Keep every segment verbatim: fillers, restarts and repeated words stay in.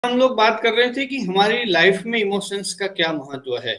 हम लोग बात कर रहे थे कि हमारी लाइफ में इमोशंस का क्या महत्व है।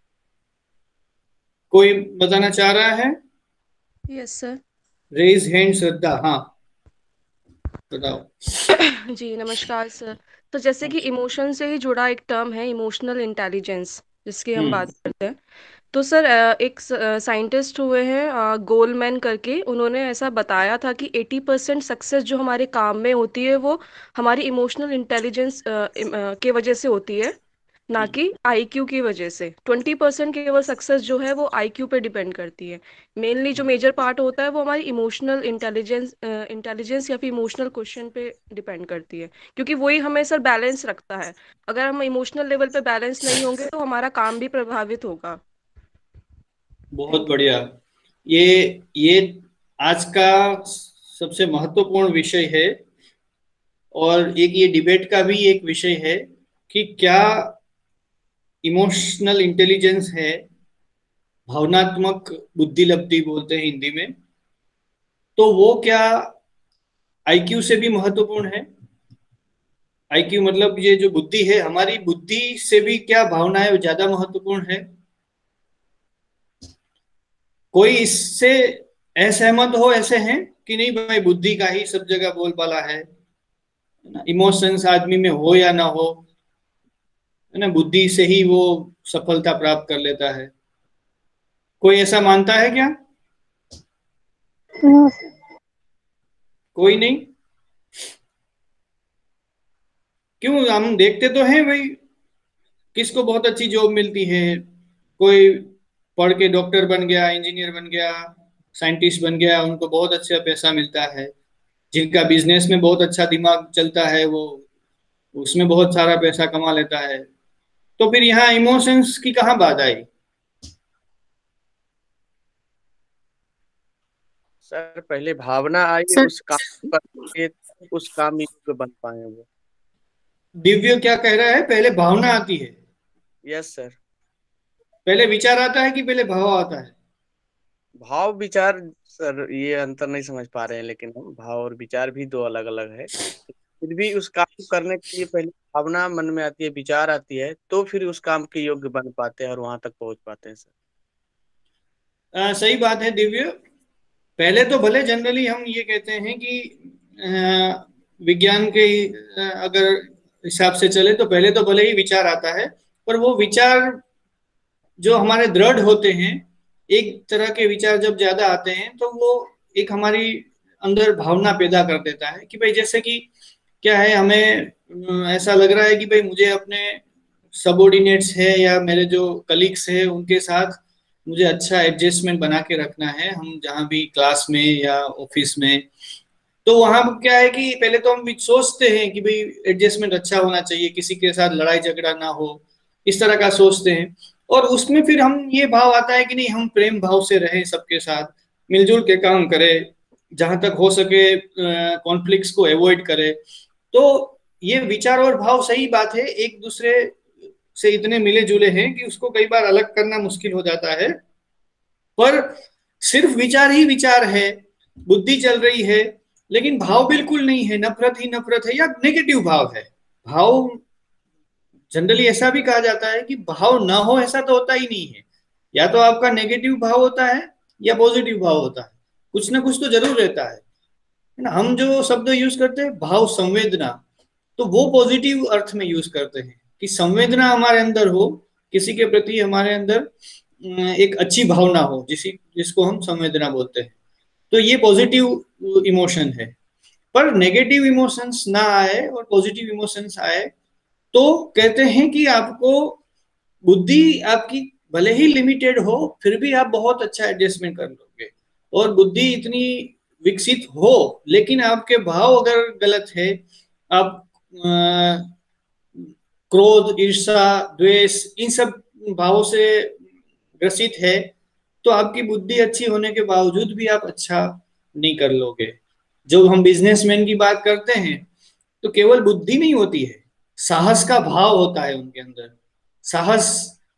कोई बताना चाह रहा है? Yes sir. Raise hand. Shraddha, हाँ, बताओ। जी नमस्कार सर। तो जैसे कि इमोशन से ही जुड़ा एक टर्म है इमोशनल इंटेलिजेंस, जिसकी हम हम्म। बात करते हैं। तो सर अ, एक साइंटिस्ट हुए हैं गोलमैन करके, उन्होंने ऐसा बताया था कि एटी परसेंट सक्सेस जो हमारे काम में होती है वो हमारी इमोशनल इंटेलिजेंस के वजह से होती है, ना हम्म। कि आईक्यू की वजह से। ट्वेंटी परसेंट केवल सक्सेस जो है वो आईक्यू पे डिपेंड करती है। मेनली जो मेजर पार्ट होता है वो हमारी इमोशनल इंटेलिजेंस इंटेलिजेंस या फिर इमोशनल क्वेश्चन पे डिपेंड करती है, क्योंकि वही हमें सर बैलेंस रखता है। अगर हम इमोशनल लेवल पे बैलेंस नहीं होंगे तो हमारा काम भी प्रभावित होगा। बहुत थैंक बढ़िया। ये ये आज का सबसे महत्वपूर्ण विषय है, और एक ये डिबेट का भी एक विषय है कि क्या इमोशनल इंटेलिजेंस है, भावनात्मक बुद्धिलब्धि बोलते हैं हिंदी में, तो वो क्या आईक्यू से भी महत्वपूर्ण है? आईक्यू मतलब ये जो बुद्धि है, हमारी बुद्धि से भी क्या भावनाएं ज्यादा महत्वपूर्ण है? कोई इससे असहमत हो, ऐसे हैं कि नहीं भाई बुद्धि का ही सब जगह बोलबाला है, इमोशंस आदमी में हो या ना हो, है ना, बुद्धि से ही वो सफलता प्राप्त कर लेता है? कोई ऐसा मानता है क्या? यू। कोई नहीं? क्यों? हम देखते तो हैं भाई, किसको बहुत अच्छी जॉब मिलती है। कोई पढ़ के डॉक्टर बन गया, इंजीनियर बन गया, साइंटिस्ट बन गया, उनको बहुत अच्छा पैसा मिलता है। जिनका बिजनेस में बहुत अच्छा दिमाग चलता है, वो उसमें बहुत सारा पैसा कमा लेता है। तो फिर यहाँ इमोशंस की कहाँ बात आई? सर पहले भावना आई सर उस काम करके, उस काम योग्य बन पाए वो। दिव्य क्या कह रहा है? पहले भावना आती है? Yes sir. पहले विचार आता है कि पहले भाव आता है? भाव विचार, सर ये अंतर नहीं समझ पा रहे हैं, लेकिन हम भाव और विचार भी दो अलग अलग है। फिर भी उस काम को करने के लिए पहले भावना मन में आती है, विचार आती है, तो फिर उस काम के योग्य बन पाते हैं और वहां तक पहुंच पाते हैं सर। आ, सही बात है दिव्य। पहले तो भले जनरली हम ये कहते हैं कि अ, विज्ञान के अ, अगर हिसाब से चले तो पहले तो भले ही विचार आता है, पर वो विचार जो हमारे दृढ़ होते हैं, एक तरह के विचार जब ज्यादा आते हैं तो वो एक हमारी अंदर भावना पैदा कर देता है कि भाई जैसे कि क्या है, हमें अम, ऐसा लग रहा है कि भाई मुझे अपने सबॉर्डिनेट्स है या मेरे जो कलीग्स है उनके साथ मुझे अच्छा एडजस्टमेंट बना के रखना है, हम जहाँ भी क्लास में या ऑफिस में। तो वहां क्या है कि पहले तो हम भी सोचते हैं कि भाई एडजस्टमेंट अच्छा होना चाहिए, किसी के साथ लड़ाई झगड़ा ना हो, इस तरह का सोचते हैं। और उसमें फिर हम ये भाव आता है कि नहीं, हम प्रेम भाव से रहें, सबके साथ मिलजुल के काम करें, जहां तक हो सके कॉन्फ्लिक्ट्स को अवॉइड करें। तो ये विचार और भाव, सही बात है, एक दूसरे से इतने मिले जुले हैं कि उसको कई बार अलग करना मुश्किल हो जाता है। पर सिर्फ विचार ही विचार है, बुद्धि चल रही है, लेकिन भाव बिल्कुल नहीं है, नफरत ही नफरत है या नेगेटिव भाव है। भाव जनरली ऐसा भी कहा जाता है कि भाव ना हो ऐसा तो होता ही नहीं है। या तो आपका नेगेटिव भाव होता है या पॉजिटिव भाव होता है, कुछ ना कुछ तो जरूर रहता है है ना। हम जो शब्द यूज करते हैं भाव संवेदना, तो वो पॉजिटिव अर्थ में यूज करते हैं कि संवेदना हमारे अंदर हो, किसी के प्रति हमारे अंदर अम, एक अच्छी भावना हो, जिसी जिसको हम संवेदना बोलते हैं। तो ये पॉजिटिव इमोशन है। पर नेगेटिव इमोशंस ना आए और पॉजिटिव इमोशंस आए तो कहते हैं कि आपको बुद्धि आपकी भले ही लिमिटेड हो, फिर भी आप बहुत अच्छा एडजस्टमेंट कर लोगे। और बुद्धि इतनी विकसित हो, लेकिन आपके भाव अगर गलत है, आप अ, क्रोध, ईर्ष्या, द्वेष, इन सब भावों से ग्रसित है, तो आपकी बुद्धि अच्छी होने के बावजूद भी आप अच्छा नहीं कर लोगे। जब हम बिजनेसमैन की बात करते हैं तो केवल बुद्धि नहीं होती है, साहस का भाव होता है उनके अंदर। साहस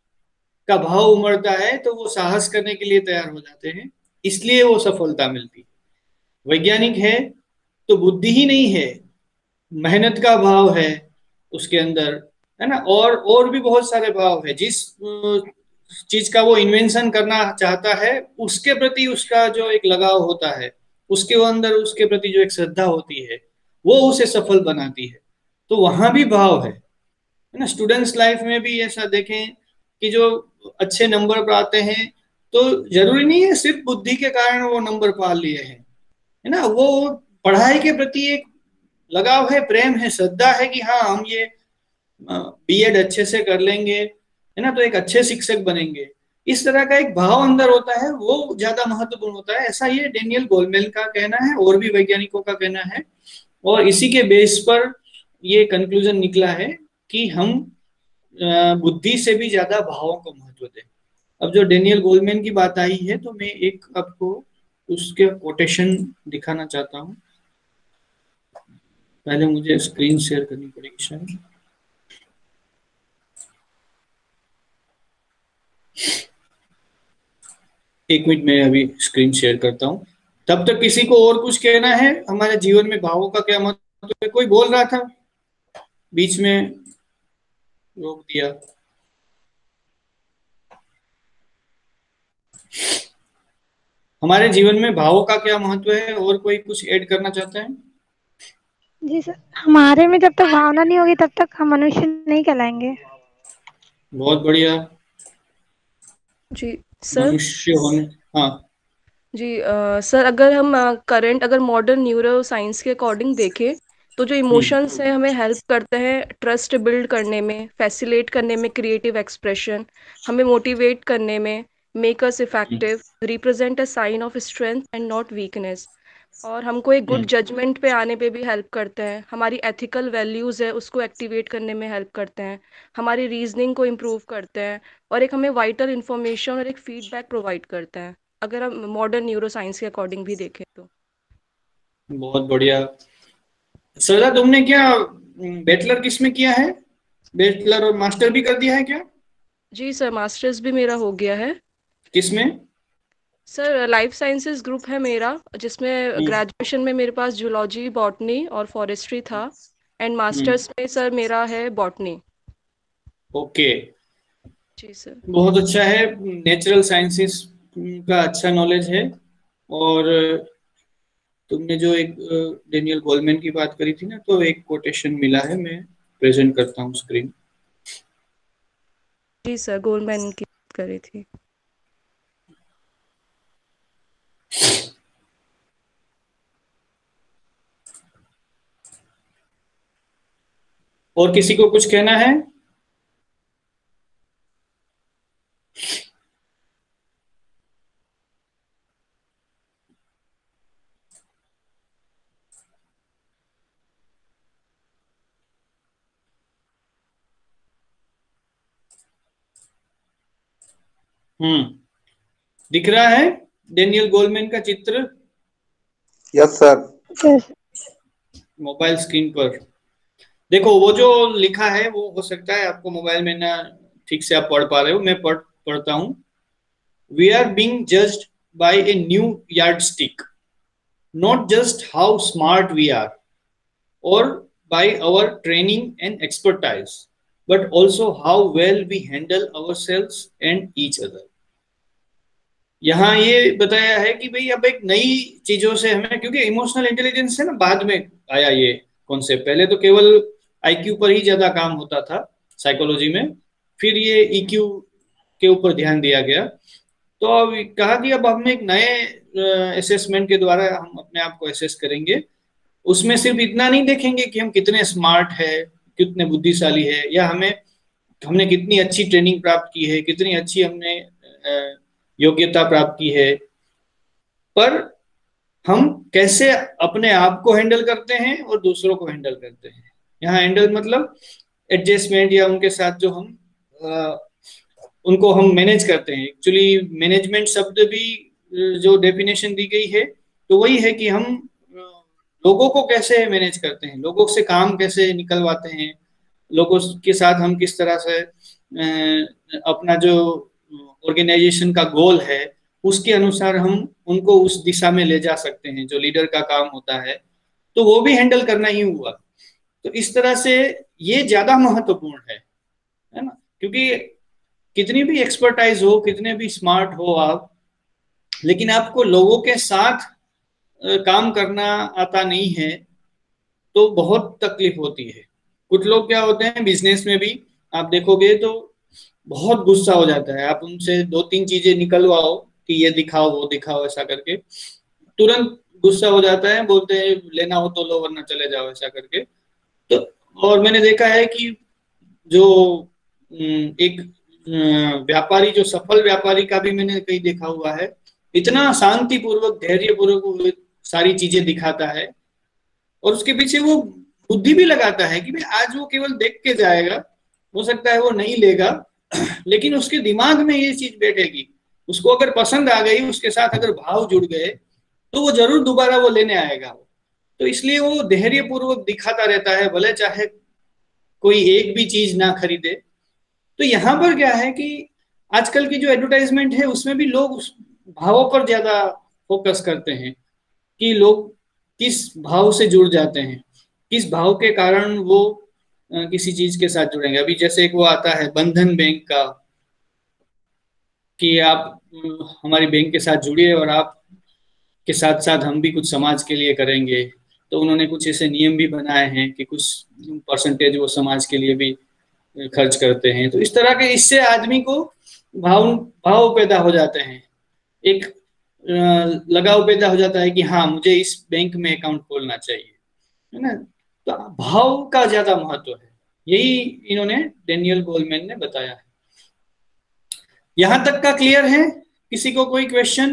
का भाव उमड़ता है तो वो साहस करने के लिए तैयार हो जाते हैं, इसलिए वो सफलता मिलती है। वैज्ञानिक है तो बुद्धि ही नहीं है, मेहनत का भाव है, उसके अंदर, है ना। और और भी बहुत सारे भाव है। जिस चीज का वो इन्वेंशन करना चाहता है उसके प्रति उसका जो एक लगाव होता है, उसके अंदर उसके प्रति जो एक श्रद्धा होती है, वो उसे सफल बनाती है। तो वहां भी भाव है है ना। स्टूडेंट्स लाइफ में भी ऐसा देखें कि जो अच्छे नंबर पर आते हैं, तो जरूरी नहीं है सिर्फ बुद्धि के कारण वो नंबर पा लिए हैं, है ना। वो पढ़ाई के प्रति एक लगाव है, प्रेम है, श्रद्धा है कि हाँ हम ये बीएड अच्छे से कर लेंगे, है ना, तो एक अच्छे शिक्षक बनेंगे। इस तरह का एक भाव अंदर होता है, वो ज्यादा महत्वपूर्ण होता है, ऐसा ये डेनियल गोलमेल का कहना है और भी वैज्ञानिकों का कहना है। और इसी के बेस पर ये कंक्लूजन निकला है कि हम बुद्धि से भी ज्यादा भावों को महत्व दें। अब जो डेनियल गोलमैन की बात आई है, तो मैं एक आपको उसके कोटेशन दिखाना चाहता हूँ। पहले मुझे स्क्रीन शेयर करनी पड़ेगी शायद। एक मिनट में अभी स्क्रीन शेयर करता हूँ। तब तक किसी को और कुछ कहना है हमारे जीवन में भावों का क्या महत्व है? कोई बोल रहा था, बीच में रोक दिया। हमारे जीवन में भावों का क्या महत्व है, और कोई कुछ ऐड करना चाहता है? जी सर, हमारे में जब तक भावना नहीं होगी तब तक हम मनुष्य नहीं कहलाएंगे। बहुत बढ़िया। जी सर। मनुष्य होने, हाँ जी आ, सर, अगर हम करंट अगर मॉडर्न न्यूरो साइंस के अकॉर्डिंग देखें तो जो इमोशंस हैं हमें हेल्प करते हैं ट्रस्ट बिल्ड करने में, फैसिलिटेट करने में क्रिएटिव एक्सप्रेशन, हमें मोटिवेट करने में, make us effective, represent a sign of strength and not weakness, और हमको एक गुड जजमेंट पे आने पे भी हेल्प करते हैं, हमारी एथिकल वैल्यूज़ है उसको एक्टिवेट करने में हेल्प करते हैं, हमारी रीजनिंग को इम्प्रूव करते हैं, और एक हमें वाइटल इन्फॉर्मेशन और एक फीडबैक प्रोवाइड करते हैं, अगर हम मॉडर्न न्यूरो साइंस के अकॉर्डिंग भी देखें तो। बहुत बढ़िया। सदा, तुमने क्या बैचलर किस में किया है? बैचलर और मास्टर भी कर दिया है क्या? जी सर, मास्टर्स भी मेरा हो गया है। किस में? सर, लाइफ साइंसेस ग्रुप है मेरा, जिसमें हम्म, ग्रेजुएशन में मेरे पास जूलॉजी, बॉटनी और फॉरेस्ट्री था, एंड हम्म, मास्टर्स में सर मेरा है बॉटनी। ओके। जी सर। बहुत अच्छा है, नेचुरल साइंसेस का अच्छा नॉलेज है। और तुमने जो एक डेनियल गोलमैन की बात करी थी ना, तो एक कोटेशन मिला है, मैं प्रेजेंट करता हूँ स्क्रीन। जी सर, गोल्डमैन की बात करी थी। और किसी को कुछ कहना है? हम्म, दिख रहा है डेनियल गोलमैन का चित्र? Yes sir. मोबाइल स्क्रीन पर देखो, वो जो लिखा है वो हो सकता है आपको मोबाइल में ना ठीक से आप पढ़ पा रहे हो, मैं पढ़ पढ़ता हूँ। We are being judged by a new yardstick, not just how smart we are or by our training and expertise, but also how well we handle ourselves and each other. यहाँ ये बताया है कि भाई अब एक नई चीजों से हमें, क्योंकि इमोशनल इंटेलिजेंस है ना, बाद में आया ये कॉन्सेप्ट, पहले तो केवल आईक्यू पर ही ज्यादा काम होता था साइकोलॉजी में, फिर ये ईक्यू के ऊपर ध्यान दिया गया। तो अब कहा कि अब हम एक नए असेसमेंट के द्वारा हम अपने आप को असेस करेंगे। उसमें सिर्फ इतना नहीं देखेंगे कि हम कितने स्मार्ट है, कितने बुद्धिशाली है, या हमें हमने कितनी अच्छी ट्रेनिंग प्राप्त की है, कितनी अच्छी हमने योग्यता प्राप्त की है, पर हम कैसे अपने आप को हैंडल करते हैं और दूसरों को हैंडल करते हैं। यहाँ हैंडल मतलब एडजस्टमेंट, या उनके साथ जो हम आ, उनको हम मैनेज करते हैं। एक्चुअली मैनेजमेंट शब्द भी जो डेफिनेशन दी गई है, तो वही है कि हम लोगों को कैसे मैनेज करते हैं, लोगों से काम कैसे निकलवाते हैं, लोगों के साथ हम किस तरह से अपना जो ऑर्गेनाइजेशन का गोल है उसके अनुसार हम उनको उस दिशा में ले जा सकते हैं, जो लीडर का काम होता है। तो वो भी हैंडल करना ही हुआ। तो इस तरह से ये ज्यादा महत्वपूर्ण है है ना, क्योंकि कितनी भी एक्सपर्टाइज हो, कितने भी स्मार्ट हो आप, लेकिन आपको लोगों के साथ काम करना आता नहीं है तो बहुत तकलीफ होती है। कुछ लोग क्या होते हैं, बिजनेस में भी आप देखोगे तो बहुत गुस्सा हो जाता है, आप उनसे दो तीन चीजें निकलवाओ कि ये दिखाओ वो दिखाओ ऐसा करके, तुरंत गुस्सा हो जाता है, बोलते हैं लेना हो तो लो वरना चले जाओ ऐसा करके। तो और मैंने देखा है कि जो एक व्यापारी, जो सफल व्यापारी का भी मैंने कहीं देखा हुआ है, इतना शांतिपूर्वक धैर्यपूर्वक सारी चीजें दिखाता है और उसके पीछे वो बुद्धि भी लगाता है कि भाई आज वो केवल देख के जाएगा, हो सकता है वो नहीं लेगा, लेकिन उसके दिमाग में ये चीज बैठेगी, उसको अगर पसंद आ गई, उसके साथ अगर भाव जुड़ गए तो वो जरूर दोबारा वो लेने आएगा। तो इसलिए वो धैर्यपूर्वक दिखाता रहता है, भले चाहे कोई एक भी चीज ना खरीदे। तो यहाँ पर क्या है कि आजकल की जो एडवर्टाइजमेंट है उसमें भी लोग उस भावों पर ज्यादा फोकस करते हैं कि लोग किस भाव से जुड़ जाते हैं, किस भाव के कारण वो किसी चीज के साथ जुड़ेंगे। अभी जैसे एक वो आता है बंधन बैंक का कि आप हमारी बैंक के साथ जुड़िए और आप के साथ साथ हम भी कुछ समाज के लिए करेंगे। तो उन्होंने कुछ ऐसे नियम भी बनाए हैं कि कुछ परसेंटेज वो समाज के लिए भी खर्च करते हैं। तो इस तरह के इससे आदमी को भाव भाव पैदा हो जाते हैं, एक लगाव पैदा हो जाता है कि हाँ मुझे इस बैंक में अकाउंट खोलना चाहिए, है ना। तो भाव का ज्यादा महत्व है, यही इन्होंने डेनियल गोलमैन ने बताया है। यहां तक का क्लियर है? किसी को कोई क्वेश्चन?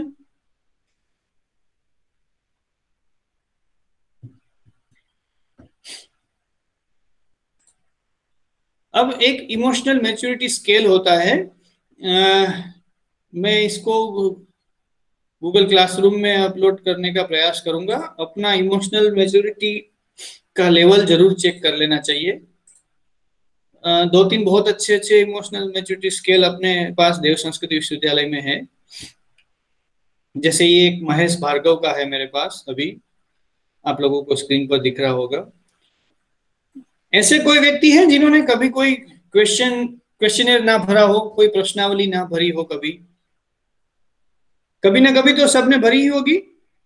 अब एक इमोशनल मैच्योरिटी स्केल होता है, आ, मैं इसको गूगल क्लासरूम में अपलोड करने का प्रयास करूंगा। अपना इमोशनल मैच्योरिटी का लेवल जरूर चेक कर लेना चाहिए। आ, दो तीन बहुत अच्छे अच्छे इमोशनल मैच्योरिटी स्केल अपने पास देव संस्कृत विश्वविद्यालय में है। जैसे ये एक महेश भार्गव का है मेरे पास, अभी आप लोगों को स्क्रीन पर दिख रहा होगा। ऐसे कोई व्यक्ति है जिन्होंने कभी कोई क्वेश्चन क्वेश्चनर ना भरा हो, कोई प्रश्नावली ना भरी हो? कभी कभी ना कभी तो सबने भरी ही होगी।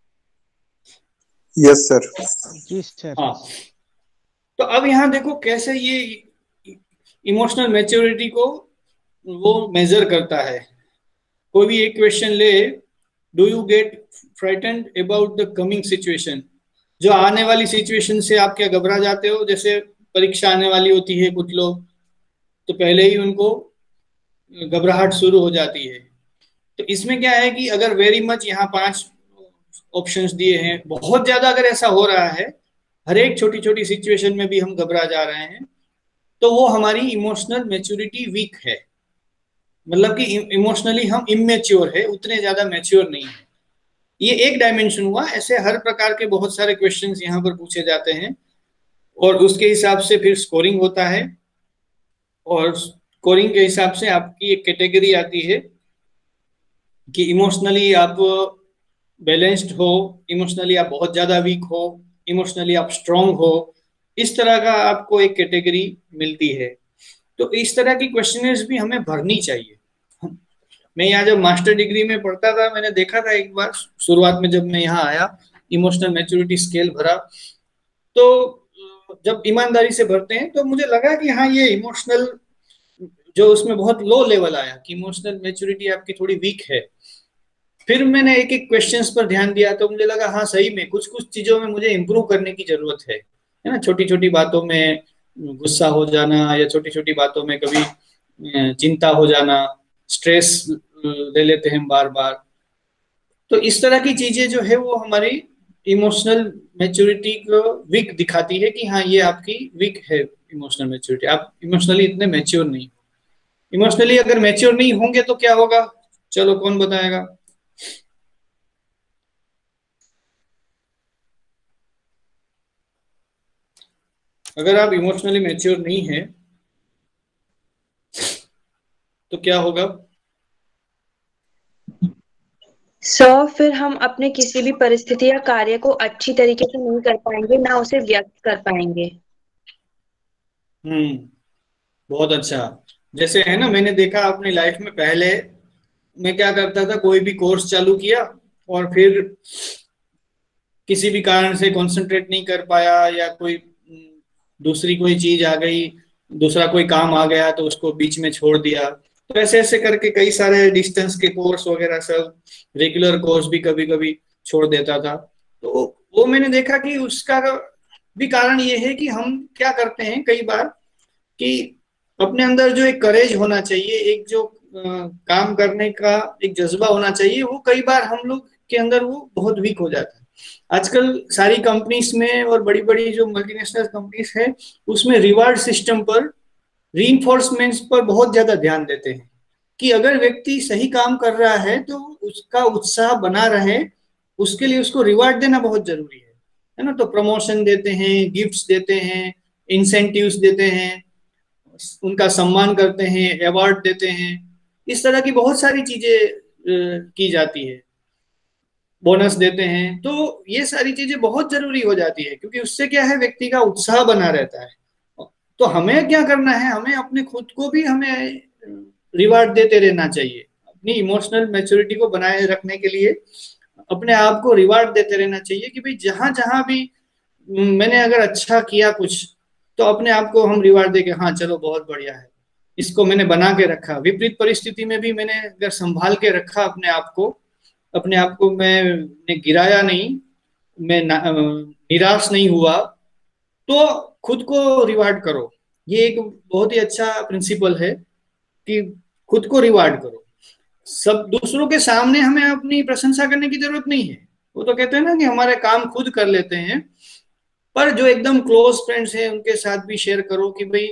Yes sir. जी सर। हाँ, तो अब यहाँ देखो कैसे ये इमोशनल मैच्योरिटी को वो मेजर करता है। कोई भी एक क्वेश्चन ले, do you get frightened about the coming situation? जो आने वाली सिचुएशन से आप क्या घबरा जाते हो? जैसे परीक्षा आने वाली होती है, कुछ लोग तो पहले ही उनको घबराहट शुरू हो जाती है। तो इसमें क्या है कि अगर वेरी मच, यहाँ पांच ऑप्शंस दिए हैं, बहुत ज्यादा अगर ऐसा हो रहा है, हर एक छोटी छोटी सिचुएशन में भी हम घबरा जा रहे हैं, तो वो हमारी इमोशनल मैच्योरिटी वीक है। मतलब कि इमोशनली हम इमेच्योर है, उतने ज्यादा मैच्योर नहीं है। ये एक डायमेंशन हुआ। ऐसे हर प्रकार के बहुत सारे क्वेश्चंस यहाँ पर पूछे जाते हैं और उसके हिसाब से फिर स्कोरिंग होता है, और स्कोरिंग के हिसाब से आपकी एक कैटेगरी आती है कि इमोशनली आप बैलेंस्ड हो, इमोशनली आप बहुत ज्यादा वीक हो, इमोशनली आप स्ट्रांग हो। इस तरह का आपको एक कैटेगरी मिलती है। तो इस तरह की क्वेश्चनर्स भी हमें भरनी चाहिए। मैं यहाँ जब मास्टर डिग्री में पढ़ता था, मैंने देखा था एक बार शुरुआत में जब मैं यहाँ आया, इमोशनल मैच्योरिटी स्केल भरा, तो जब ईमानदारी से भरते हैं तो मुझे लगा कि हाँ ये इमोशनल जो उसमें बहुत लो लेवल आया कि इमोशनल मैच्योरिटी आपकी थोड़ी वीक है। फिर मैंने एक एक क्वेश्चंस पर ध्यान दिया तो मुझे लगा हाँ सही में कुछ कुछ चीजों में मुझे इम्प्रूव करने की जरूरत है, है ना। छोटी छोटी बातों में गुस्सा हो जाना, या छोटी छोटी बातों में कभी चिंता हो जाना, स्ट्रेस ले लेते हैं बार बार। तो इस तरह की चीजें जो है वो हमारी इमोशनल मैच्योरिटी को वीक दिखाती है कि हाँ ये आपकी वीक है इमोशनल मैच्योरिटी, आप इमोशनली इतने मैच्योर नहीं। इमोशनली अगर मैच्योर नहीं होंगे तो क्या होगा? चलो कौन बताएगा? अगर आप इमोशनली मैच्योर नहीं है तो क्या होगा? सो फिर हम अपने किसी भी परिस्थिति या कार्य को अच्छी तरीके से नहीं कर पाएंगे, ना उसे व्यक्त कर पाएंगे। हम्म बहुत अच्छा। जैसे है ना, मैंने देखा अपनी लाइफ में, पहले मैं क्या करता था, कोई भी कोर्स चालू किया और फिर किसी भी कारण से कंसंट्रेट नहीं कर पाया, या कोई हम्म, दूसरी कोई चीज आ गई, दूसरा कोई काम आ गया तो उसको बीच में छोड़ दिया। तो ऐसे ऐसे करके कई सारे डिस्टेंस के कोर्स वगैरह सब, रेगुलर कोर्स भी कभी कभी छोड़ देता था। तो वो मैंने देखा कि उसका भी कारण ये है कि हम क्या करते हैं कई बार, कि अपने अंदर जो एक करेज होना चाहिए, एक जो अ, काम करने का एक जज्बा होना चाहिए, वो कई बार हम लोग के अंदर वो बहुत वीक हो जाता है। आजकल सारी कंपनीज में और बड़ी बड़ी जो मल्टीनेशनल कंपनीज है, उसमें रिवार्ड सिस्टम पर, रीइंफोर्समेंट्स पर बहुत ज्यादा ध्यान देते हैं, कि अगर व्यक्ति सही काम कर रहा है तो उसका उत्साह बना रहे, उसके लिए उसको रिवार्ड देना बहुत जरूरी है है ना। तो प्रमोशन देते हैं, गिफ्ट्स देते हैं, इंसेंटिव्स देते हैं, उनका सम्मान करते हैं, अवार्ड देते हैं, इस तरह की बहुत सारी चीजें अ, की जाती है, बोनस देते हैं। तो ये सारी चीजें बहुत जरूरी हो जाती है, क्योंकि उससे क्या है, व्यक्ति का उत्साह बना रहता है। तो हमें क्या करना है, हमें अपने खुद को भी हमें रिवार्ड देते रहना चाहिए। अपनी इमोशनल मैच्योरिटी को बनाए रखने के लिए अपने आप को रिवार्ड देते रहना चाहिए, कि भाई जहां जहां भी मैंने अगर अच्छा किया कुछ, तो अपने आप को हम रिवार्ड दे के, हाँ चलो बहुत बढ़िया है, इसको मैंने बना के रखा। विपरीत परिस्थिति में भी मैंने अगर संभाल के रखा अपने आप को, अपने आप को मैं गिराया नहीं, मैं ना, अ, निराश नहीं हुआ, तो खुद को रिवार्ड करो। ये एक बहुत ही अच्छा प्रिंसिपल है कि खुद को रिवार्ड करो। सब दूसरों के सामने हमें अपनी प्रशंसा करने की जरूरत नहीं है। वो तो कहते हैं ना कि हमारे काम खुद कर लेते हैं, पर जो एकदम क्लोज फ्रेंड्स हैं उनके साथ भी शेयर करो कि भाई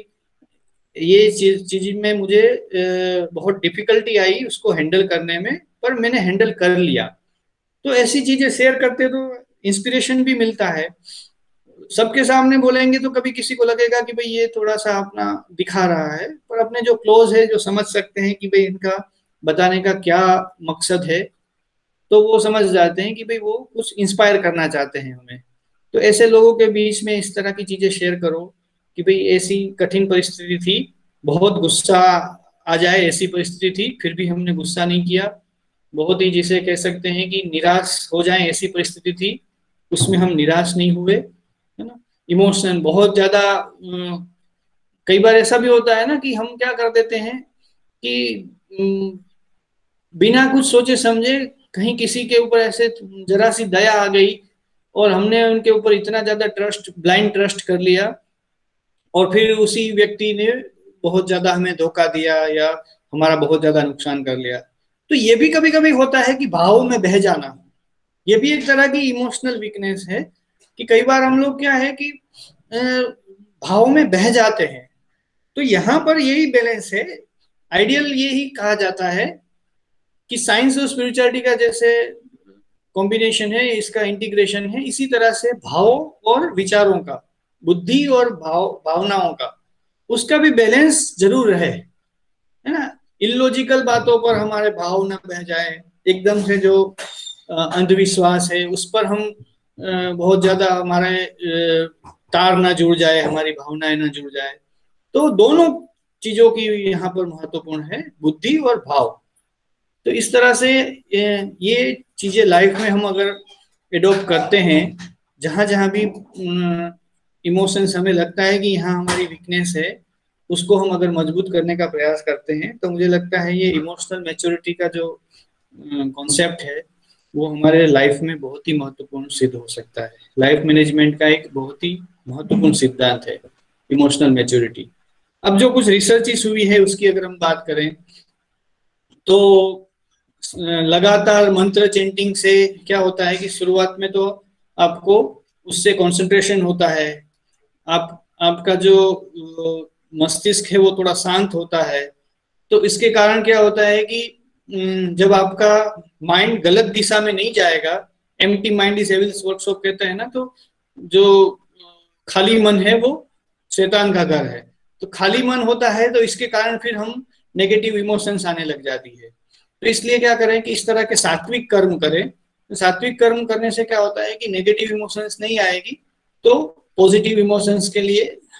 ये चीज चीज में मुझे अ, बहुत डिफिकल्टी आई उसको हैंडल करने में, पर मैंने हैंडल कर लिया। तो ऐसी चीजें शेयर करते तो इंस्पिरेशन भी मिलता है। सबके सामने बोलेंगे तो कभी किसी को लगेगा कि भाई ये थोड़ा सा अपना दिखा रहा है, पर अपने जो क्लोज है, जो समझ सकते हैं कि भाई इनका बताने का क्या मकसद है, तो वो समझ जाते हैं कि भाई वो कुछ इंस्पायर करना चाहते हैं हमें। तो ऐसे लोगों के बीच में इस तरह की चीजें शेयर करो कि भाई ऐसी कठिन परिस्थिति थी, बहुत गुस्सा आ जाए ऐसी परिस्थिति थी, फिर भी हमने गुस्सा नहीं किया। बहुत ही जिसे कह सकते हैं कि निराश हो जाए ऐसी परिस्थिति थी, उसमें हम निराश नहीं हुए, है ना। इमोशन बहुत ज्यादा अम, कई बार ऐसा भी होता है ना कि हम क्या कर देते हैं कि अम, बिना कुछ सोचे समझे कहीं किसी के ऊपर ऐसे जरा सी दया आ गई, और हमने उनके ऊपर इतना ज्यादा ट्रस्ट, ब्लाइंड ट्रस्ट कर लिया, और फिर उसी व्यक्ति ने बहुत ज्यादा हमें धोखा दिया, या हमारा बहुत ज्यादा नुकसान कर लिया। तो ये भी कभी कभी होता है कि भाव में बह जाना, ये भी एक तरह की इमोशनल वीकनेस है, कि कई बार हम लोग क्या है कि अ, भाव में बह जाते हैं। तो यहाँ पर यही बैलेंस है। आइडियल यही कहा जाता है कि साइंस और स्पिरिचुअलिटी का जैसे कॉम्बिनेशन है, इसका इंटीग्रेशन है, इसी तरह से भाव और विचारों का, बुद्धि और भाव भावनाओं का, उसका भी बैलेंस जरूर रहे, है ना। इलॉजिकल बातों पर हमारे भाव न बह जाए, एकदम से जो अ, अंधविश्वास है उस पर हम अ, बहुत ज्यादा हमारे अ, तार ना जुड़ जाए, हमारी भावनाएं ना जुड़ जाए। तो दोनों चीजों की यहाँ पर महत्वपूर्ण है, बुद्धि और भाव। तो इस तरह से ये, ये चीजें लाइफ में हम अगर एडॉप्ट करते हैं, जहां जहां भी इमोशंस हमें लगता है कि यहाँ हमारी वीकनेस है, उसको हम अगर मजबूत करने का प्रयास करते हैं, तो मुझे लगता है ये इमोशनल मैच्योरिटी का जो कॉन्सेप्ट है, वो हमारे लाइफ में बहुत ही महत्वपूर्ण सिद्ध हो सकता है। लाइफ मैनेजमेंट का एक बहुत ही महत्वपूर्ण सिद्धांत है इमोशनल मैच्योरिटी। अब जो कुछ रिसर्च हुई है उसकी अगर हम बात करें, तो लगातार मंत्र चेंटिंग से क्या होता है कि शुरुआत में तो आपको उससे कंसंट्रेशन होता है, आप आपका जो मस्तिष्क है वो थोड़ा शांत होता है। तो इसके कारण क्या होता है कि जब आपका माइंड गलत दिशा में नहीं जाएगा, empty mind is evil's workshop कहते हैं ना, तो जो खाली मन है वो शैतान का घर है। तो खाली मन होता है तो इसके कारण फिर हम नेगेटिव इमोशंस आने लग जाती है। तो इसलिए क्या करें कि इस तरह के सात्विक कर्म करें। तो सात्विक कर्म करने से क्या होता है कि नेगेटिव इमोशंस नहीं आएगी, तो पॉजिटिव इमोशंस के लिए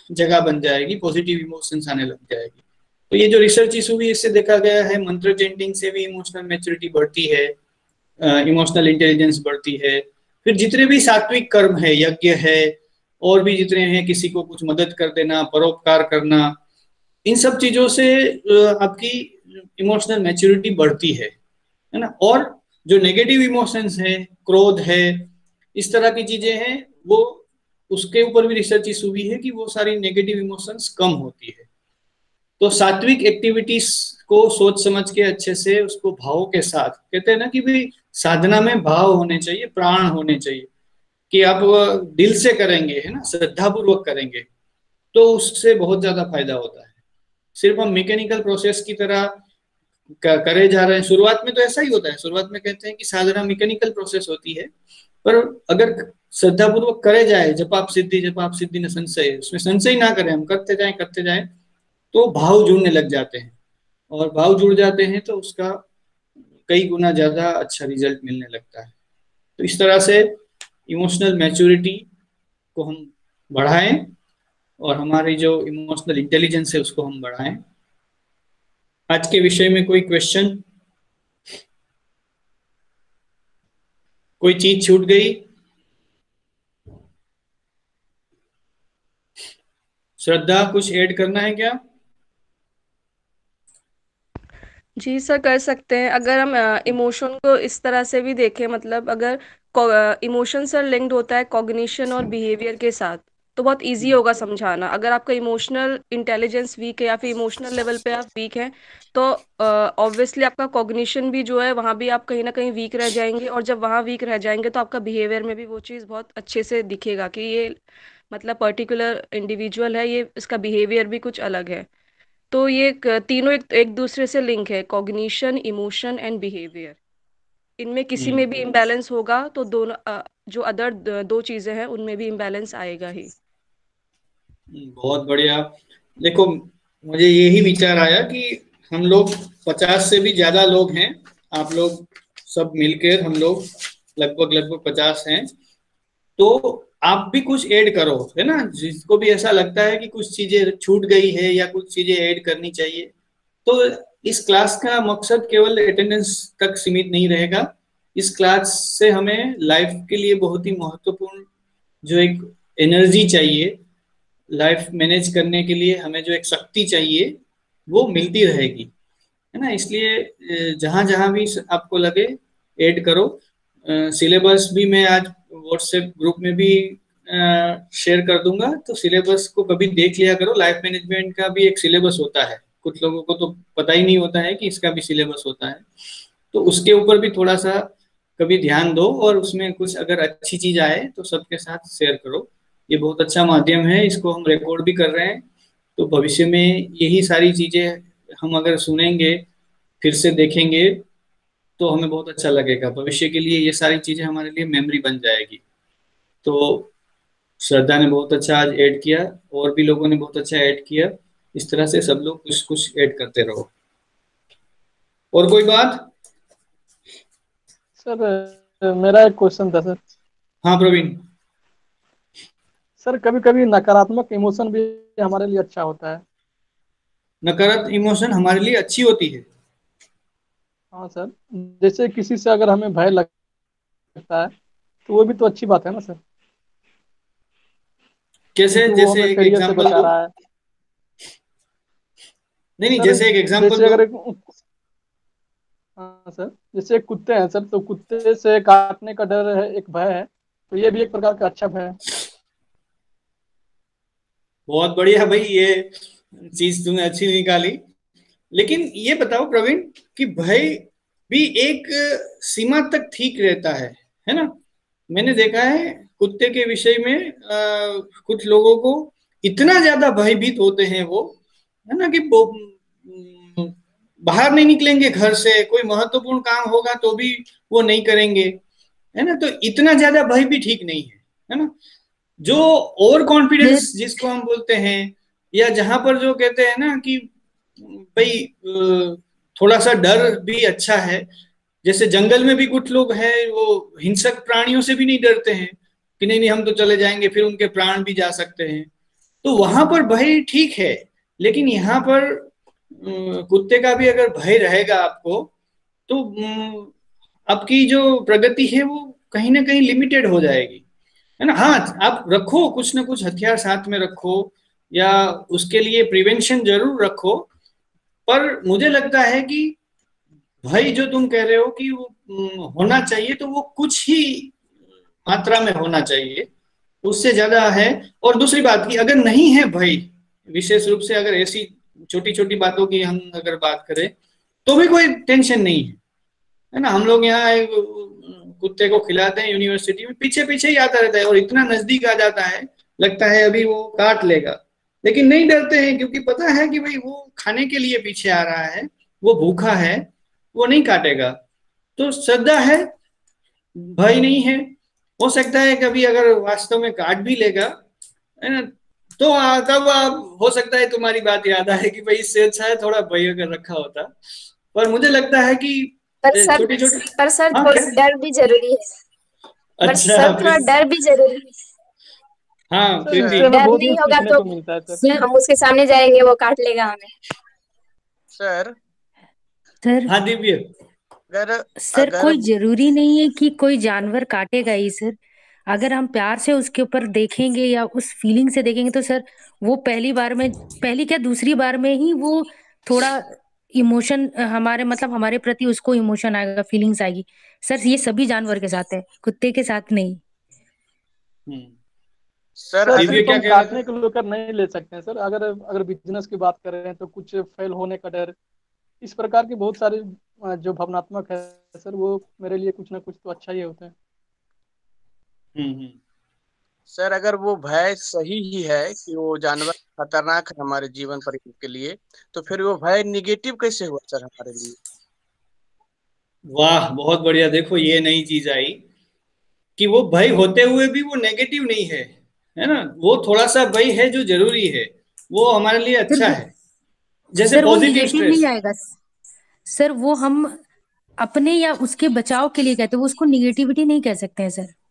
जगह बन जाएगी, पॉजिटिव इमोशंस आने लग जाएगी। तो ये जो रिसर्च इशू भी इससे देखा गया है, मंत्र चेंटिंग से भी इमोशनल मैच्योरिटी बढ़ती है, इमोशनल इंटेलिजेंस बढ़ती है। फिर जितने भी सात्विक कर्म है, यज्ञ है, और भी जितने हैं, किसी को कुछ मदद कर देना, परोपकार करना, इन सब चीजों से आपकी इमोशनल मैच्योरिटी बढ़ती है, है ना। और जो नेगेटिव इमोशंस है, क्रोध है, इस तरह की चीजें हैं, वो उसके ऊपर भी रिसर्च इस हुई है कि वो सारी नेगेटिव इमोशंस कम होती है। तो सात्विक एक्टिविटीज को सोच समझ के अच्छे से उसको भाव के साथ, कहते हैं ना कि भाई साधना में भाव होने चाहिए, प्राण होने चाहिए, कि आप दिल से करेंगे, है ना, श्रद्धा पूर्वक करेंगे, तो उससे बहुत ज्यादा फायदा होता है। सिर्फ हम मैकेनिकल प्रोसेस की तरह करे जा रहे हैं, शुरुआत में तो ऐसा ही होता है, शुरुआत में कहते हैं कि साधना मैकेनिकल प्रोसेस होती है, पर अगर श्रद्धा पूर्वक करे जाए, जपाप सिद्धि जपाप सिद्धि न संशय, उसमें संशय ना करें, हम करते जाएं करते जाएं, तो भाव जुड़ने लग जाते हैं, और भाव जुड़ जाते हैं तो उसका कई गुना ज्यादा अच्छा रिजल्ट मिलने लगता है। तो इस तरह से इमोशनल मैच्योरिटी को हम बढ़ाएं, और हमारी जो इमोशनल इंटेलिजेंस है उसको हम बढ़ाएं। आज के विषय में कोई क्वेश्चन, कोई चीज छूट गई? श्रद्धा, कुछ ऐड करना है क्या? जी सर, कर सकते हैं। अगर हम इमोशन को इस तरह से भी देखें, मतलब अगर इमोशन सर लिंक्ड होता है कॉग्निशन और बिहेवियर के साथ, तो बहुत इजी होगा समझाना। अगर आपका इमोशनल इंटेलिजेंस वीक है या फिर इमोशनल लेवल पे आप वीक हैं, तो ऑब्वियसली आपका कॉग्निशन भी जो है वहाँ भी आप कहीं ना कहीं वीक रह जाएंगे, और जब वहाँ वीक रह जाएंगे तो आपका बिहेवियर में भी वो चीज़ बहुत अच्छे से दिखेगा कि ये मतलब पर्टिकुलर इंडिविजुअल है, ये इसका बिहेवियर भी कुछ अलग है। तो ये क- तीनों एक, एक दूसरे से लिंक है, कॉग्निशन, इमोशन एंड बिहेवियर। इनमें किसी में भी इम्बैलेंस होगा तो दोनों अ, जो अदर दो चीजें हैं उनमें भी इम्बैलेंस आएगा ही। बहुत बढ़िया। देखो, मुझे यही विचार आया कि हम लोग पचास से भी ज्यादा लोग हैं, आप लोग सब मिलकर हम लोग लगभग लगभग पचास हैं, तो आप भी कुछ ऐड करो, है ना। जिसको भी ऐसा लगता है कि कुछ चीजें छूट गई है या कुछ चीजें ऐड करनी चाहिए, तो इस क्लास का मकसद केवल अटेंडेंस तक सीमित नहीं रहेगा। इस क्लास से हमें लाइफ के लिए बहुत ही महत्वपूर्ण जो एक एनर्जी चाहिए, लाइफ मैनेज करने के लिए हमें जो एक शक्ति चाहिए, वो मिलती रहेगी, है ना। इसलिए जहां जहां भी आपको लगे ऐड करो। सिलेबस भी मैं आज व्हाट्सएप ग्रुप में भी शेयर कर दूंगा, तो सिलेबस को कभी देख लिया करो। लाइफ मैनेजमेंट का भी एक सिलेबस होता है, कुछ लोगों को तो पता ही नहीं होता है कि इसका भी सिलेबस होता है, तो उसके ऊपर भी थोड़ा सा कभी ध्यान दो, और उसमें कुछ अगर अच्छी चीज आए तो सबके साथ शेयर करो। ये बहुत अच्छा माध्यम है, इसको हम रिकॉर्ड भी कर रहे हैं, तो भविष्य में यही सारी चीजें हम अगर सुनेंगे, फिर से देखेंगे, तो हमें बहुत अच्छा लगेगा। भविष्य के लिए ये सारी चीजें हमारे लिए मेमोरी बन जाएगी। तो श्रद्धा ने बहुत अच्छा आज ऐड किया, और भी लोगों ने बहुत अच्छा ऐड किया। इस तरह से सब लोग कुछ कुछ ऐड करते रहो। और कोई बात? सर मेरा एक क्वेश्चन था सर। हाँ प्रवीण। सर कभी कभी नकारात्मक इमोशन भी हमारे लिए अच्छा होता है। नकारात्मक इमोशन हमारे लिए अच्छी होती है? हाँ सर, जैसे किसी से अगर हमें भय लगता है तो वो भी तो अच्छी बात है ना सर। कैसे? जैसे एक एग्जांपल दो। रहा है। नहीं नहीं, जैसे एक एग्जांपल जैसे अगर एक, हाँ सर, जैसे एक कुत्ते हैं सर, तो कुत्ते से काटने का डर है, एक भय है, तो ये भी एक प्रकार का अच्छा भय है। बहुत बढ़िया भाई, ये चीज तुमने अच्छी निकाली। लेकिन ये बताओ प्रवीण कि भय भी एक सीमा तक ठीक रहता है है ना। मैंने देखा है कुत्ते के विषय में आ, कुछ लोगों को इतना ज्यादा भयभीत होते हैं वो, है ना, कि वो बाहर नहीं निकलेंगे घर से, कोई महत्वपूर्ण काम होगा तो भी वो नहीं करेंगे, है ना। तो इतना ज्यादा भय भी ठीक नहीं है, है ना। जो ओवर कॉन्फिडेंस जिसको हम बोलते हैं, या जहां पर जो कहते हैं ना कि भाई थोड़ा सा डर भी अच्छा है। जैसे जंगल में भी कुछ लोग हैं, वो हिंसक प्राणियों से भी नहीं डरते हैं कि नहीं नहीं हम तो चले जाएंगे, फिर उनके प्राण भी जा सकते हैं। तो वहां पर भय ठीक है, लेकिन यहाँ पर अम, कुत्ते का भी अगर भय रहेगा आपको, तो अम, आपकी जो प्रगति है वो कहीं ना कहीं लिमिटेड हो जाएगी, है ना। हाँ, आप रखो कुछ ना कुछ हथियार साथ में रखो, या उसके लिए प्रिवेंशन जरूर रखो, पर मुझे लगता है कि भाई जो तुम कह रहे हो कि वो हम्म, होना चाहिए, तो वो कुछ ही मात्रा में होना चाहिए, उससे ज्यादा है। और दूसरी बात की, अगर नहीं है भाई, विशेष रूप से अगर ऐसी छोटी छोटी बातों की हम अगर बात करें, तो भी कोई टेंशन नहीं है, है ना। हम लोग यहाँ एक कुत्ते को खिलाते हैं यूनिवर्सिटी में, पीछे पीछे ही आता रहता है, और इतना नजदीक आ जाता है, लगता है अभी वो काट लेगा, लेकिन नहीं डरते हैं, क्योंकि पता है कि भाई वो खाने के लिए पीछे आ रहा है, वो भूखा है, वो नहीं काटेगा। तो श्रद्धा है, भय नहीं है। हो सकता है कभी अगर वास्तव में काट भी लेगा, है ना, तो आ, तब आप हो सकता है तुम्हारी बात याद आए कि भाई इससे अच्छा है थोड़ा भय अगर रखा होता। पर मुझे लगता है कि पर सर छोटी छोटी, पर सर हाँ थोड़ा क्या, डर भी जरूरी है। पर अच्छा सर थोड़ा फिर, डर भी जरूरी है। हाँ सर फिर भी, इससे हमें डर बहुत नहीं कुछ होगा सीखने तो को मिलता है सर। हम उसके सामने जाएंगे, वो काट लेगा हमें। सर सर हाँ दिव्य, अगर सर अगर कोई जरूरी नहीं है कि कोई जानवर काटेगा ही सर। अगर हम प्यार से उसके ऊपर देखेंगे या उस फीलिंग से देखेंगे तो सर वो पहली बार में, पहली क्या दूसरी बार में ही वो थोड़ा इमोशन हमारे मतलब हमारे प्रति उसको इमोशन आएगा, फीलिंग्स आएगी सर। ये सभी जानवर के साथ है, कुत्ते के साथ नहीं। हम्म, सर सर अगर दिव्य सिर्फ क्या हम कह रहे काटने थे? को लेकर नहीं ले सकते हैं सर। अगर अगर बिजनेस की बात करें तो कुछ फेल होने का डर, इस प्रकार की बहुत सारी अ, जो भावनात्मक है सर, वो मेरे लिए कुछ ना कुछ तो अच्छा ही होता है। हम्म हम्म सर अगर वो भय सही ही है कि वो जानवर खतरनाक है हमारे जीवन परिवार के लिए, तो फिर वो भय निगेटिव कैसे हुआ सर हमारे लिए? वाह, बहुत बढ़िया। देखो ये नई चीज आई कि वो भय होते हुए भी वो नेगेटिव नहीं है, है ना। वो थोड़ा सा भय है जो जरूरी है, वो हमारे लिए सर अच्छा वो है, जैसे सर वो पॉजिटिव निगेटिव नहीं स्ट्रेस। आएगा सर। वो हम अपने या उसके बचाव के लिए कहते हैं, वो उसको निगेटिविटी नहीं कह सकते हैं सर।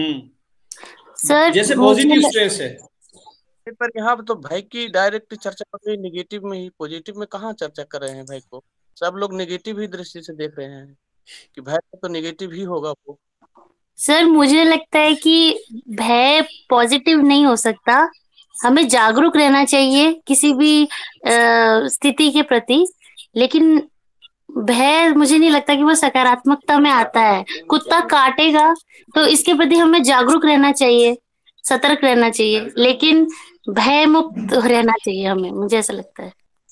हम्म, सर जैसे मुझे पॉजिटिव ल... स्ट्रेस है। पर यहाँ पे तो भय की डायरेक्ट चर्चा कर रही है, निगेटिव में ही, पॉजिटिव में कहाँ चर्चा कर रहे हैं भय को? सब लोग निगेटिव ही दृष्टि से देख रहे हैं कि भय तो निगेटिव ही होगा वो। सर मुझे लगता है कि भय पॉजिटिव नहीं हो सकता। हमें जागरूक रहना चाहिए किसी भी अ, स्थिति के प्रति। लेकिन भय मुझे नहीं लगता कि वो सकारात्मकता में आता है। कुत्ता काटेगा तो इसके प्रति हमें जागरूक रहना चाहिए, सतर्क रहना चाहिए, लेकिन भय मुक्त रहना चाहिए हमें, मुझे ऐसा लगता है।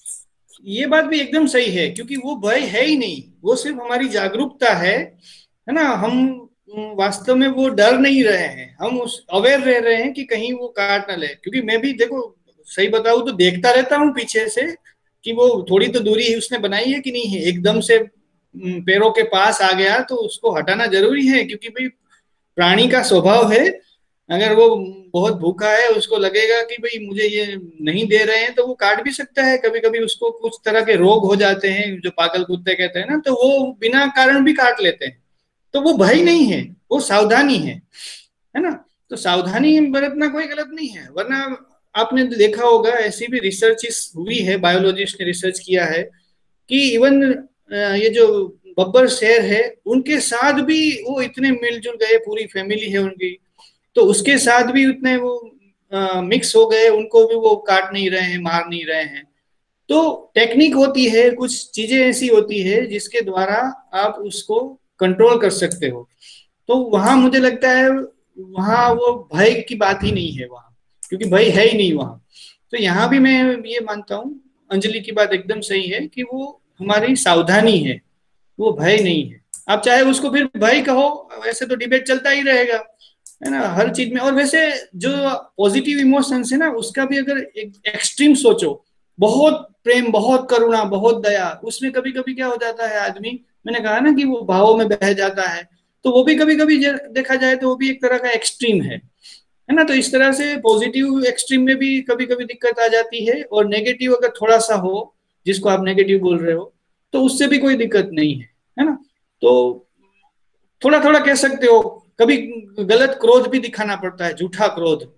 ये बात भी एकदम सही है, क्योंकि वो भय है ही नहीं, वो सिर्फ हमारी जागरूकता है है ना। हम उम, वास्तव में वो डर नहीं रहे हैं, हम उस अवेयर रह रहे हैं कि कहीं वो काट ना ले। क्योंकि मैं भी देखो, सही बताऊं तो देखता रहता हूँ पीछे से कि वो थोड़ी तो दूरी ही उसने बनाई है कि नहीं है। एकदम से उम, पैरों के पास आ गया तो उसको हटाना जरूरी है, क्योंकि भाई प्राणी का स्वभाव है, अगर वो बहुत भूखा है, उसको लगेगा कि भाई मुझे ये नहीं दे रहे हैं, तो वो काट भी सकता है। कभी कभी उसको कुछ तरह के रोग हो जाते हैं जो पागल कुत्ते कहते हैं ना, तो वो बिना कारण भी काट लेते हैं। तो वो भय नहीं है, वो सावधानी है है ना। तो सावधानी बरतना कोई गलत नहीं है, वरना आपने देखा होगा, ऐसी भी रिसर्च हुई है, बायोलॉजिस्ट ने रिसर्च किया है कि इवन ये जो बब्बर शेर है, उनके साथ भी वो इतने मिलजुल गए, पूरी फैमिली है उनकी, तो उसके साथ भी उतने वो मिक्स हो गए, उनको भी वो काट नहीं रहे हैं, मार नहीं रहे हैं। तो टेक्निक होती है, कुछ चीजें ऐसी होती है जिसके द्वारा आप उसको कंट्रोल कर सकते हो। तो वहां मुझे लगता है वहां वो भय की बात ही नहीं है वहां, क्योंकि भय है ही नहीं वहां। तो यहाँ भी मैं ये मानता हूँ, अंजलि की बात एकदम सही है कि वो हमारी सावधानी है, वो भय नहीं है। आप चाहे उसको फिर भय कहो, वैसे तो डिबेट चलता ही रहेगा, है ना, हर चीज में। और वैसे जो पॉजिटिव इमोशंस है ना, उसका भी अगर एक एक्सट्रीम सोचो, बहुत प्रेम, बहुत करुणा, बहुत दया, उसमें कभी कभी क्या हो जाता है आदमी, मैंने कहा ना कि वो भावों में बह जाता है, तो वो भी कभी कभी देखा जाए तो वो भी एक तरह का एक्सट्रीम है है ना। तो इस तरह से पॉजिटिव एक्सट्रीम में भी कभी कभी दिक्कत आ जाती है, और नेगेटिव अगर थोड़ा सा हो, जिसको आप नेगेटिव बोल रहे हो, तो उससे भी कोई दिक्कत नहीं है, है ना। तो थोड़ा थोड़ा कह सकते हो, कभी गलत क्रोध भी दिखाना पड़ता है, झूठा क्रोध,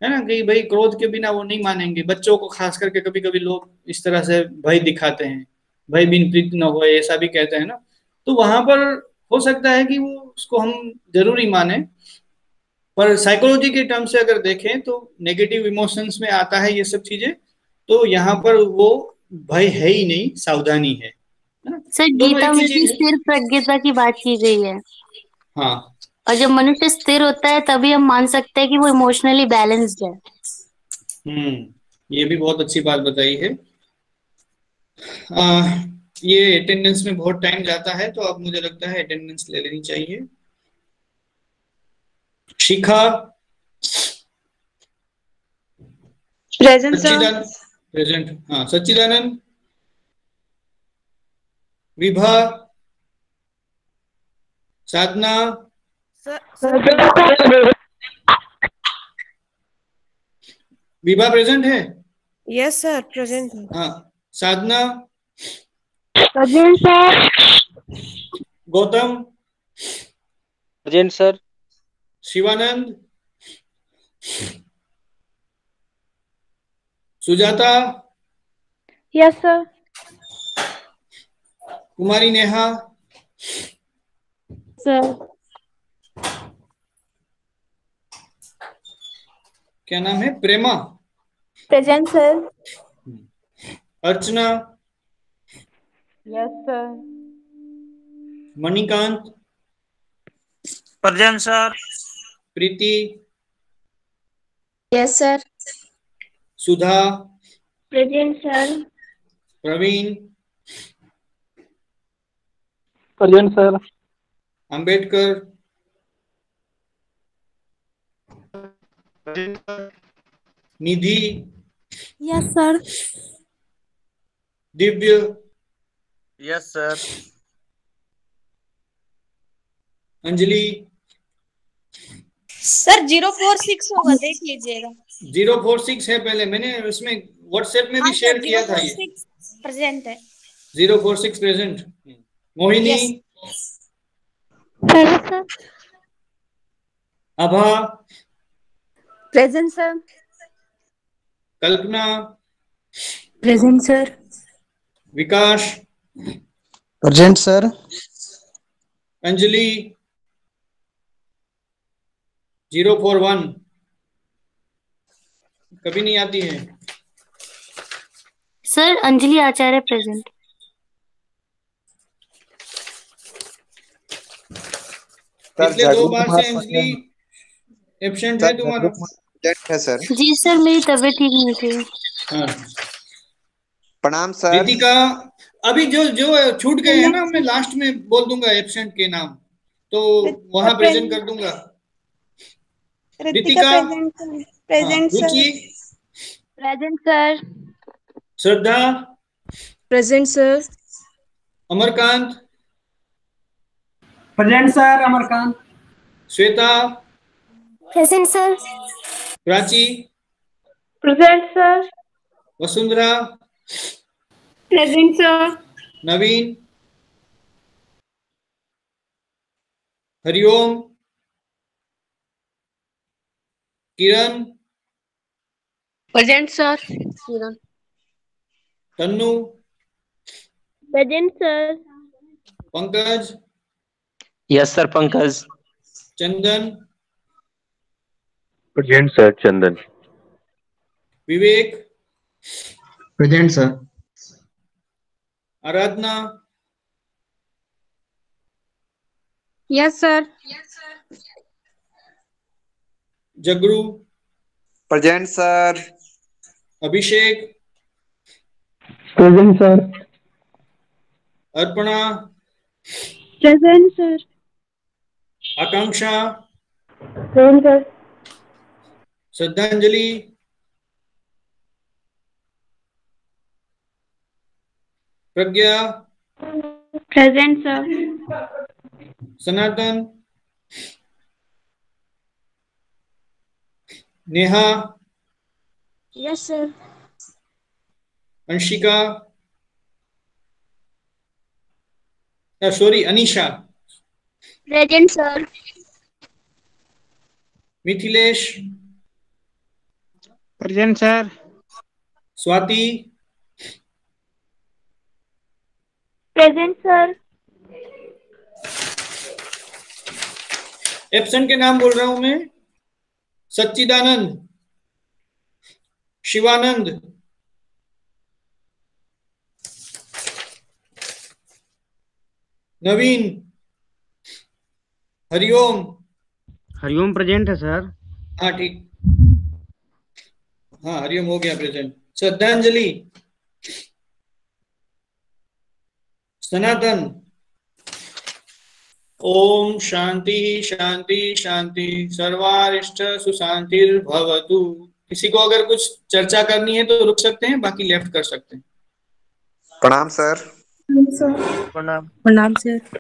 है ना, कि भाई क्रोध के बिना वो नहीं मानेंगे। बच्चों को खास करके कभी कभी लोग इस तरह से भय दिखाते हैं, भय बिन प्रीत न हो, ऐसा भी कहते हैं ना। तो वहां पर हो सकता है कि वो उसको हम जरूरी माने, पर साइकोलॉजी के टर्म से अगर देखें तो नेगेटिव इमोशंस में आता है ये सब चीजें। तो यहाँ पर वो भय है ही नहीं, सावधानी है, है ना। सर दोनों गीता एक ही में भी चीज है। स्थिर प्रज्ञता की बात की गई है, हाँ, और जब मनुष्य स्थिर होता है तभी हम मान सकते हैं कि वो इमोशनली बैलेंस्ड है। हम्म ये भी बहुत अच्छी बात बताई है। आ, ये अटेंडेंस में बहुत टाइम जाता है, तो अब मुझे लगता है अटेंडेंस ले लेनी चाहिए। Shikha, present sir. Sachchidanand present. हाँ, सच्चिदानंद, विभा, साधना, विभा प्रेजेंट है? यस सर, प्रेजेंट है। हाँ, Sadhana, present sir. Gautam, present sir. Shivanand, Sujata, yes sir. Kumari Neha, sir. क्या नाम है, Prema, present sir. Archana, yes sir. Manikant, present sir. Preeti, yes sir. Sudha, present sir. Pravin, present sir. Ambedkar, Nidhi, yes sir. Divya, yes sir. Anjali. Sir zero four six होगा, देख लीजिएगा। Zero four six है, पहले मैंने उसमें व्हाट्सएप में भी शेयर किया था ये। प्रेजेंट है। Zero four six present. Mohini, present sir. Abha, present sir. Kalpana, present sir. Vikas, present sir. Anjali, zero four one कभी नहीं आती है। Sir Anjali Acharya present. पिछले दो बार से अंजलि एब्सेंट है तुम्हारा। है सर। जी सर, मेरी तबीयत ठीक नहीं थी। हाँ, प्रणाम सर। रितिका, अभी जो जो छूट गए हैं ना, मैं लास्ट में बोल दूंगा एब्सेंट के नाम, तो वहां प्रेजेंट कर दूंगा। Ritika, present sir. Ruchi, present sir. Shraddha, present sir. Amarkant, present sir. Amarkant. Shweta, present sir. Prachi, present sir. Vasundhara, present sir. Naveen, Hariom, Kiran, present sir. Kiran. Tannu, present sir. Pankaj, yes sir. Pankaj. Chandan, present sir. Chandan. Vivek, present sir. Aradhana, yes sir. Jagru, present sir. Abhishek, present sir. Arpana, present sir. Akanksha, present sir. Shraddhanjali, Pragya, present sir. Sanatan, Neha, yes sir. Anshika, sorry Anisha, present sir. Mithilesh, present sir. Swati. Present sir. Absent के नाम बोल रहा हूं मैं। Sachchidanand, Shivanand, Naveen, Hariom. Hariom present है sir. हाँ ठीक, हाँ हरिओम हो गया प्रेजेंट। श्रद्धांजलि, सनातन। ओम शांति शांति शांति, सर्वारिष्ट सुशांतिर्भवतु। किसी को अगर कुछ चर्चा करनी है तो रुक सकते हैं, बाकी लेफ्ट कर सकते हैं। प्रणाम सर। प्रणाम। प्रणाम सर।